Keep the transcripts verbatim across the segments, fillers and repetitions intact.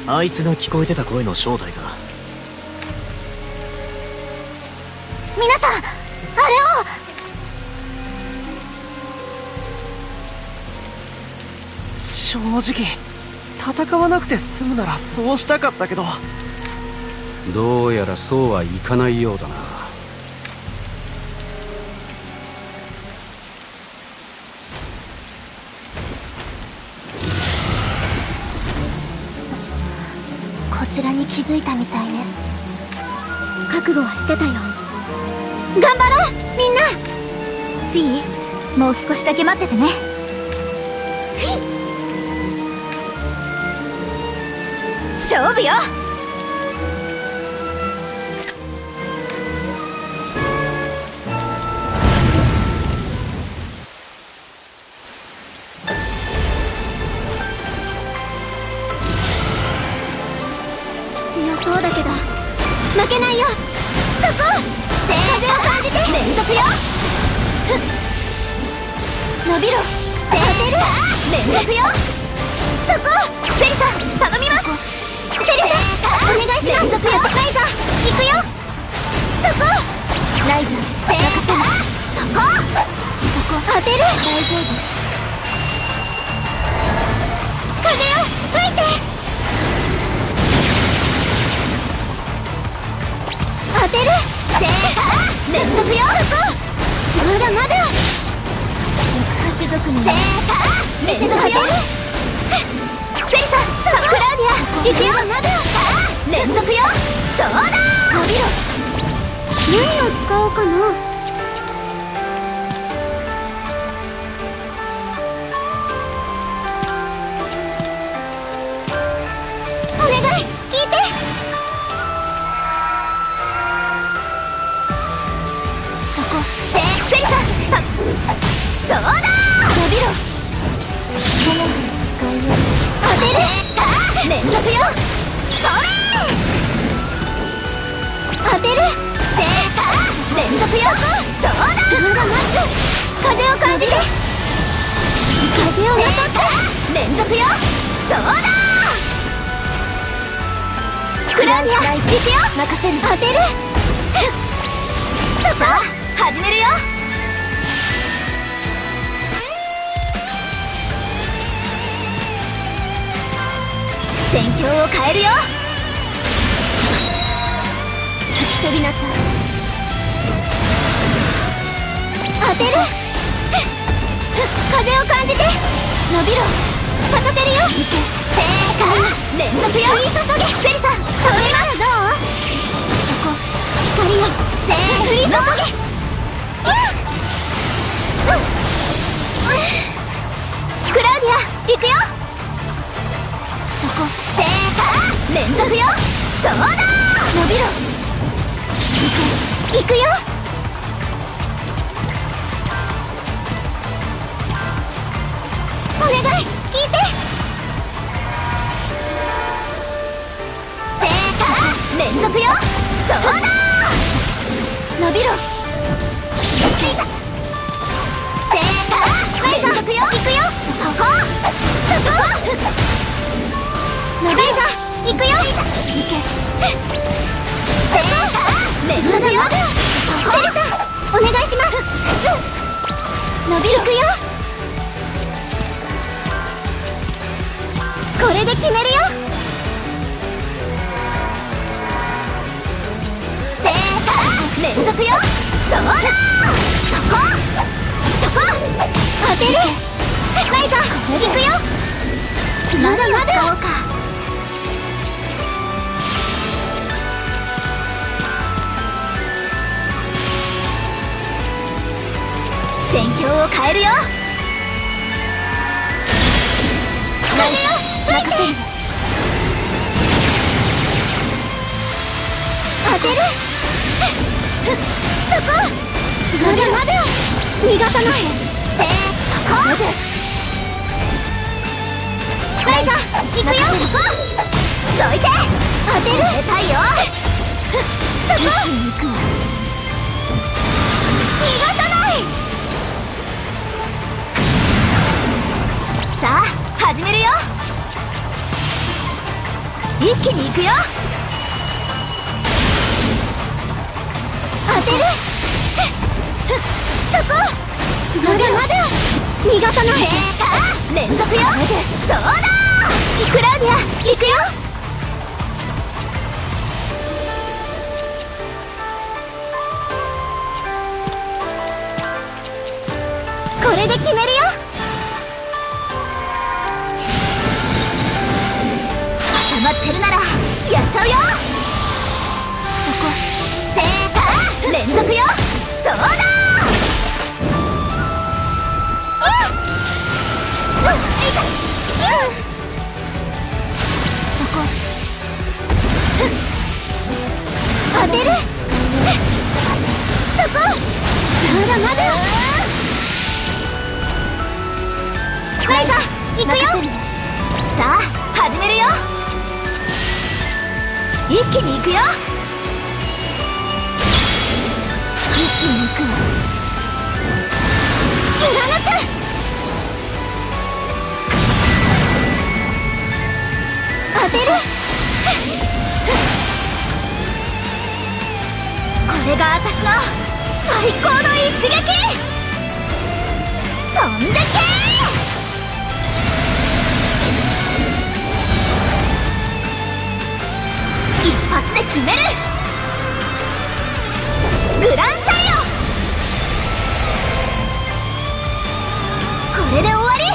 あいつが聞こえてた声の正体が。 皆さん、あれを。 正直戦わなくて済むならそうしたかったけど、 どうやらそうはいかないようだな。 こちらに気づいたみたいね。覚悟はしてたよ。頑張ろうみんな。フィー、もう少しだけ待っててね。フィー、勝負よ。強そうだけど負けないよ。そこ、風を感じて連続よ。伸びろ、当てる、連続よ。そこ、セリさん頼みます。セリさんお願いします。連続よ。ライザー行くよ。そこ、ライザー任せる。そこ、そこ当てる。大丈夫。風よ吹いて。当てる。連続よ。そこ、まだまだ。種族に連続よ。セリさん、クラウディア行くよ。連続よ。どうだ。伸びろ。何を使おうかな。お願い聞いて。そこ、セリさんどうだ。伸びろ。使いよ。当てる。連続よ。それ。当てる。連続よ。どうだ。まだ待つ。風を感じて。風をまとって連続よ。どうだ。クラウディア行くよ。任せる。当てる。さあ始めるよ。戦況を変えるよ。吹き飛びなさい。当てる。風を感じて。伸びろ。咲かせるよ。せーか連続よ。降り注げ。セリさんそれならどう。そこ、光よ。せー降り注げ。クラウディア行くよ。そこ、せーか連続よ。どうだ。伸びろ。行く、行くよ。お願い聞いて。せーか連続よ。どうだ。伸びろ。せーか連続よ。行くよ。そこ、そこ。伸びる。行くよ。行け。せーか連続よ。セリさんお願いします。伸びる。行くよ。これで決めるよ。せーか連続よ。どうだ。そこ、そこ当てる。ライザー行くよ。まだまだ。使おうか。戦況を変えるよ。風よ任せる。当てる。そこ、まだまだ。逃がさない。せーそこ。ライザー行くよ。そこ、どいて。当てる。冷たいよ。そこ、逃がさない。さあ始めるよ。 一気に行くよ。当てる。そこ。まだまだ逃がさない。連続よ。どうだクラウディア、行くよ。これで決めるよ。溜まってるならやっちゃうよ。そこセーター連続よ。どうだ当てる。そこまだまだライザ行くよ。さあ始めるよ。一気に行くよ。一気に行く。貫く。当てる。これが私の最高の一撃。飛んでけ。一発で決める。グランシャイオ。これで終わり。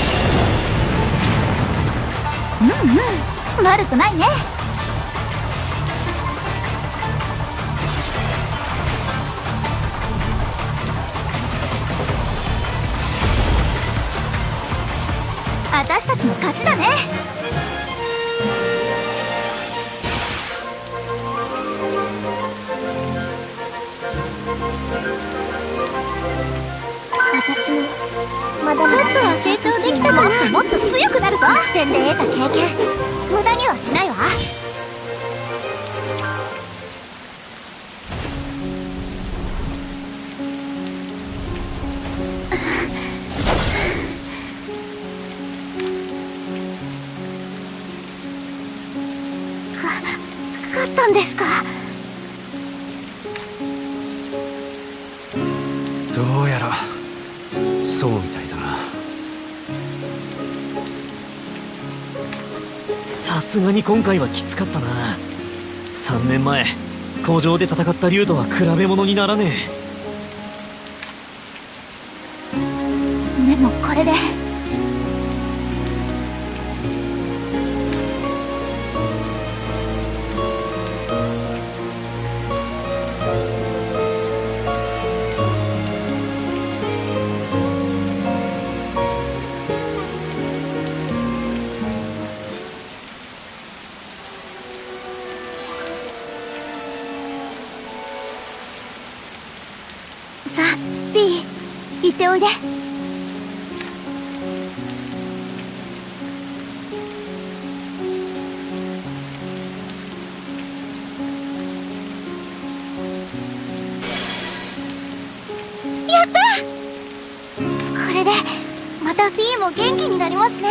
うんうん悪くないね。私たちの勝ちだね。私もまだちょっとは成長できたかな。もっともっと強くなるぞ。実戦で得た経験無駄にはしないわ。勝ったんですか。 どうやらそうみたいだな。 さすがに今回はきつかったな。さんねんまえ工場で戦った竜とは比べ物にならねでもこれでさあ B 行っておいで。やった。これでまた B も元気になりますね。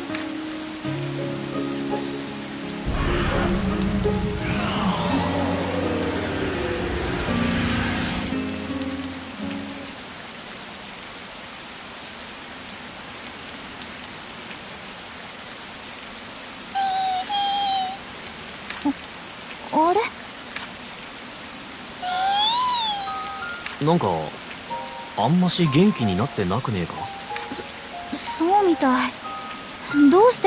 あれなんかあんまし元気になってなくねえか。 そうみたい。どうして？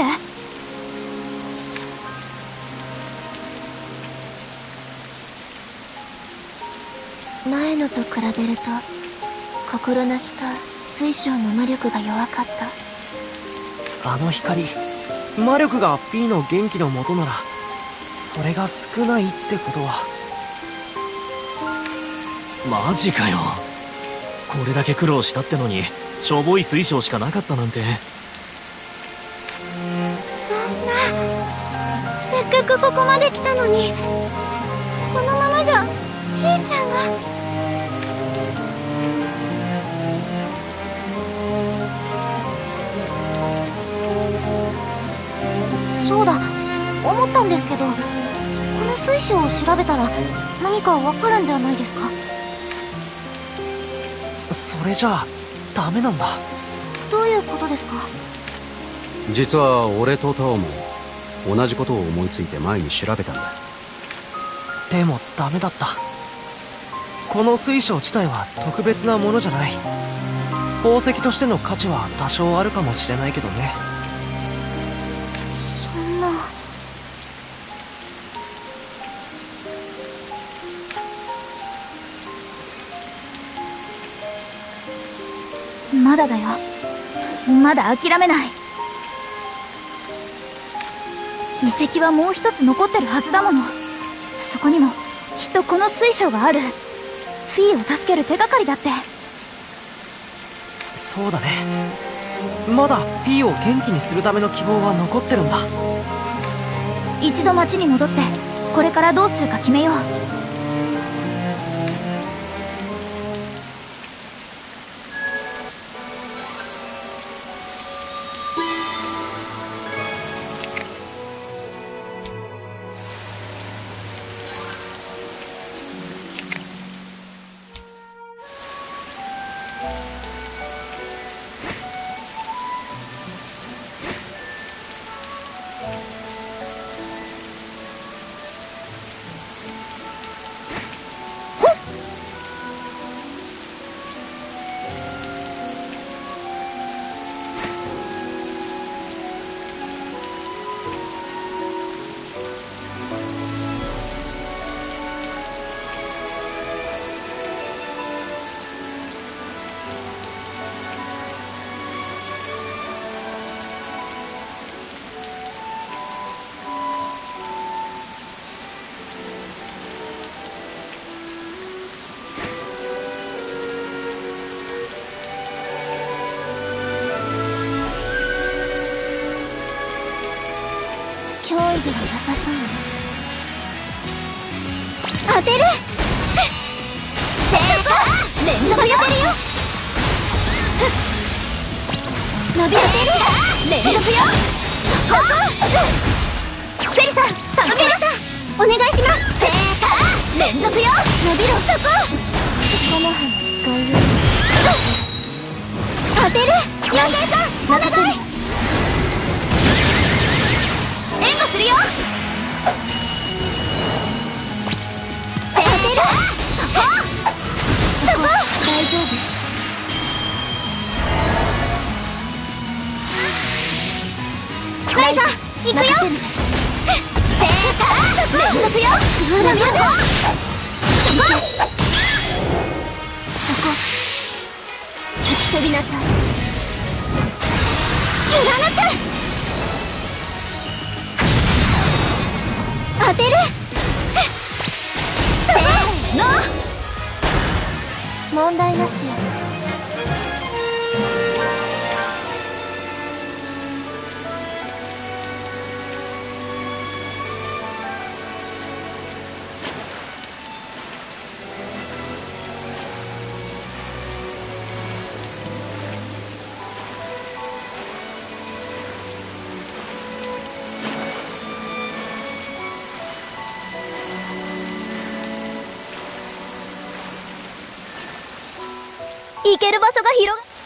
前のと比べると心なしと水晶の魔力が弱かった。 あの光魔力が B の元気の元ならそれが少ないってことは。 マジかよ。これだけ苦労したってのにしょぼい水晶しかなかったなんて。 そんな、せっかくここまで来たのにこのままじゃひーちゃんが。そうだ、思ったんです。 水晶を調べたら何かわかるんじゃないですか？ それじゃあダメなんだ。 どういうことですか？ 実は俺とタオも同じことを思いついて前に調べたんだ。 でもダメだった。この水晶自体は特別なものじゃない。宝石としての価値は多少あるかもしれないけどね。 そんな。まだだよ。まだ諦めない。遺跡はもう一つ残ってるはずだもの。そこにもきっとこの水晶がある。フィーを助ける手がかりだって。 そうだね。まだフィーを元気にするための希望は残ってるんだ。 一度町に戻ってこれからどうするか決めよう。脅威ではなさそうね。当てる。連続よ。伸び当てる。連続よ。ここ。セリさん、頼みます。お願いします。連続よ。伸びろ。そこ。この葉使うよ。当てる。よんげんさん、お願い。援護するよ。当てる。そこ。そこ。大丈夫。ライザー、行くよ。連続よ。まだまだ。そこ。そこ。吹き飛びなさい。貫く。当てる。せーの。問題なしよ。行ける場所が広が。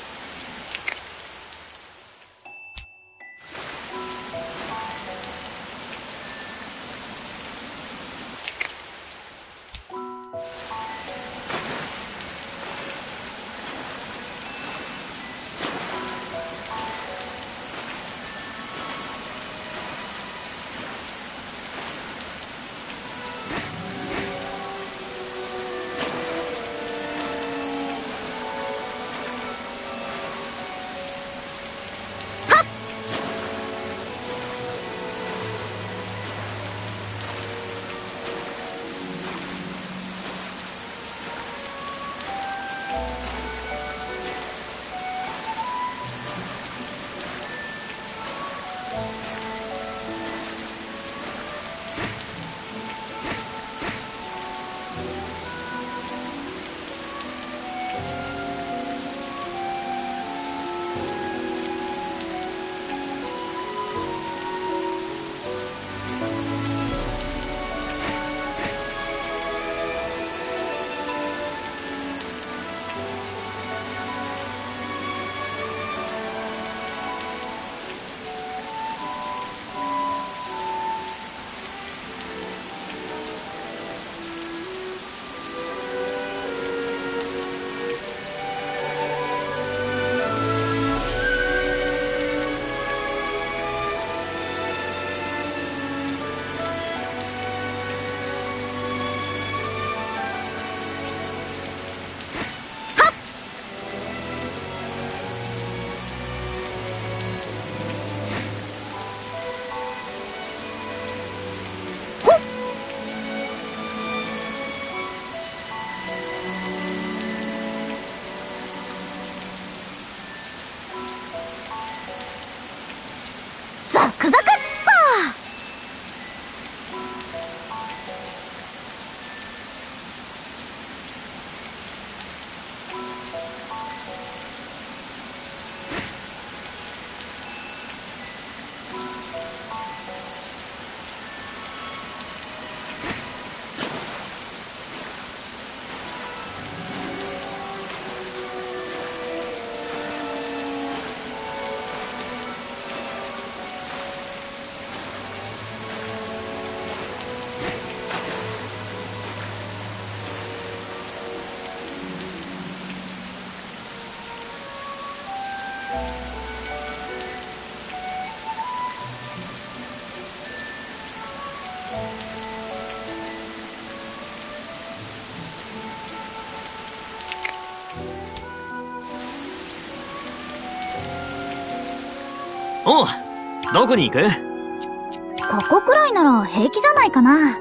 おう、どこに行く？ ここくらいなら平気じゃないかな。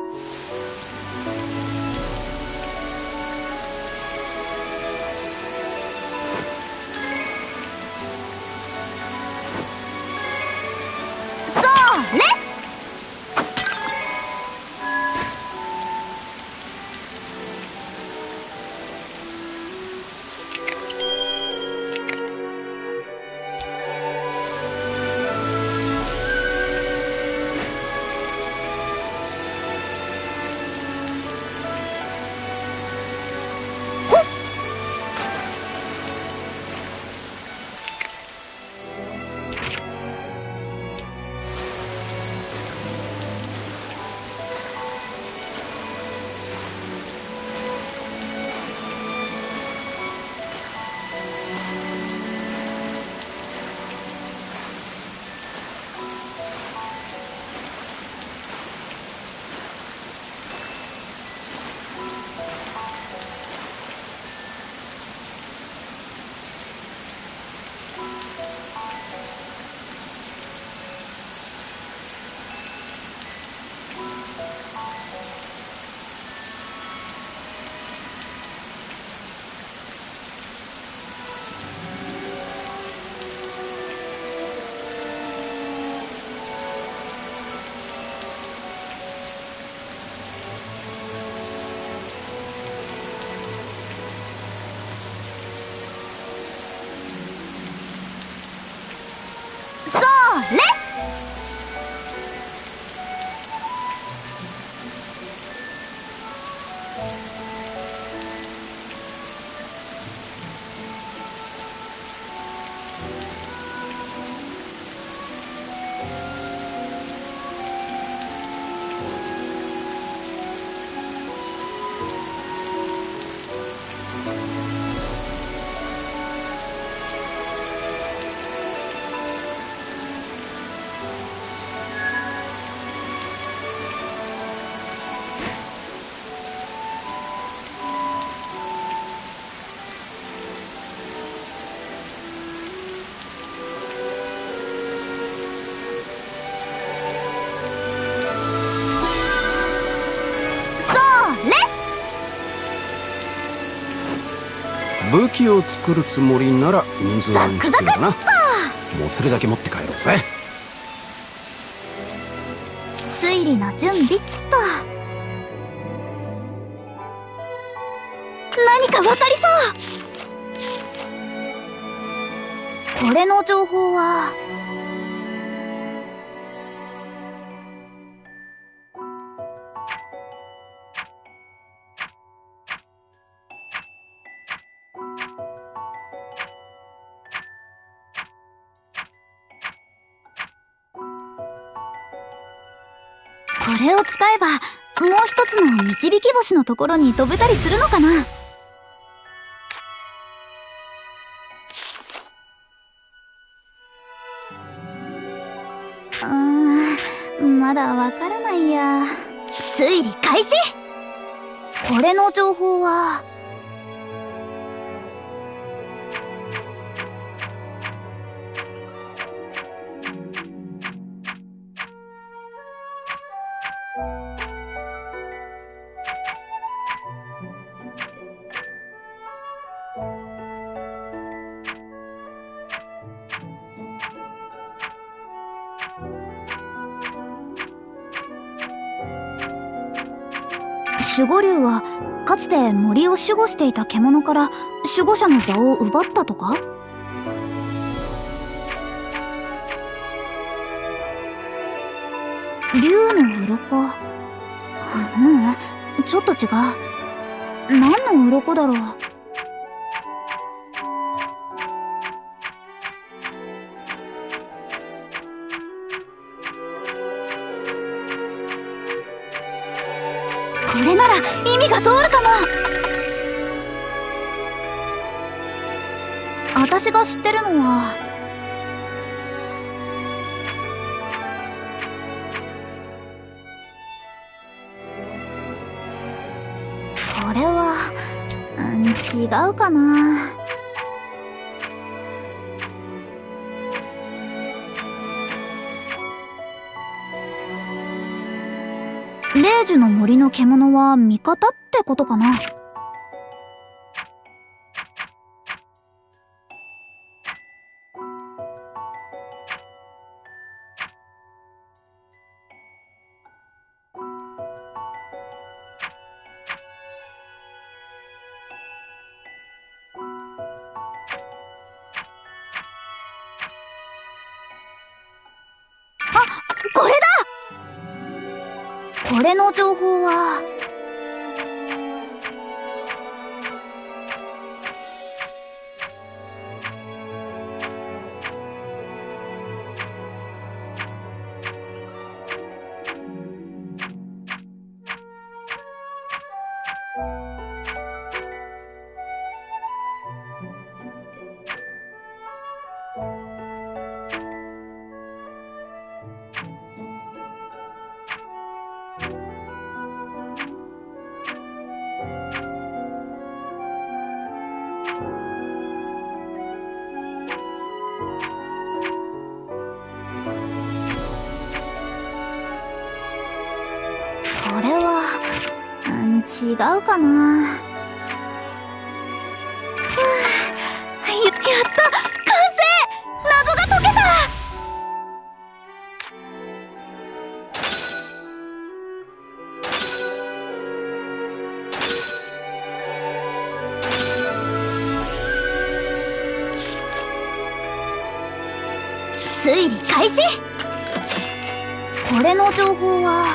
それ！ 武器を作るつもりなら人数分必要だな。持てるだけ持って帰ろうぜ。 推理の準備っと。何かわかりそう。これの情報はこれを使えばもう一つの導き星のところに飛べたりするのかな。うーん、まだわからないや。推理開始。これの情報は守護竜はかつて森を守護していた獣から守護者の座を奪ったとか？竜の鱗。ううん、ちょっと違う。何の鱗だろう。これなら意味が通るかも。私が知ってるのはこれは、うん、違うかな。 霊樹の森の獣は味方ってことかな。これだ！これの情報はこれは、うん、違うかな。ふぅ、や、やった！完成！謎が解けた！推理開始！これの情報は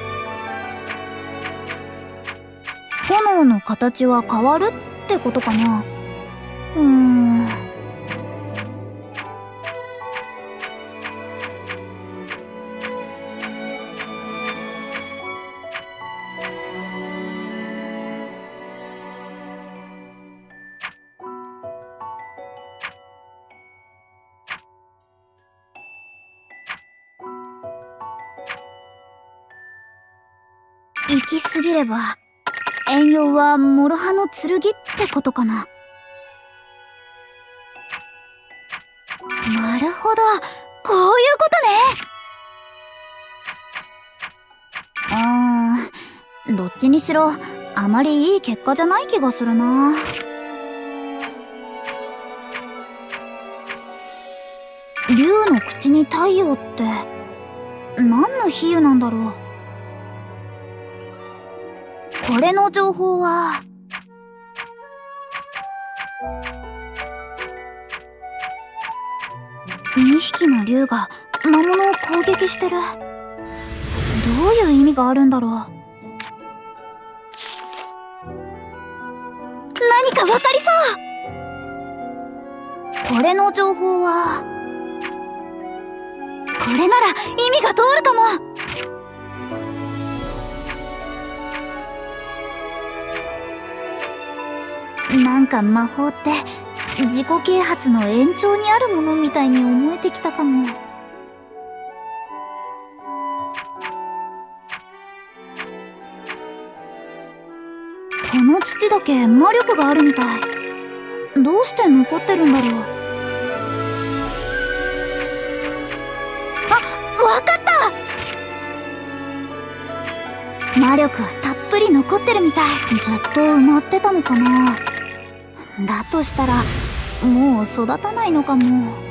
炎の形は変わるってことかな。うーん。行き過ぎれば遠陽は諸刃の剣ってことかな。なるほど、こういうことね。うーん、どっちにしろあまりいい結果じゃない気がするな。竜の口に太陽って何の比喩なんだろう。これの情報はにひきの竜が魔物を攻撃してる。どういう意味があるんだろう。何かわかりそう。これの情報はこれなら意味が通るかも。なんか魔法って自己啓発の延長にあるものみたいに思えてきたかも。この土だけ魔力があるみたい。どうして残ってるんだろう。あ、わかった！魔力たっぷり残ってるみたい。ずっと埋まってたのかな。だとしたらもう育たないのかも。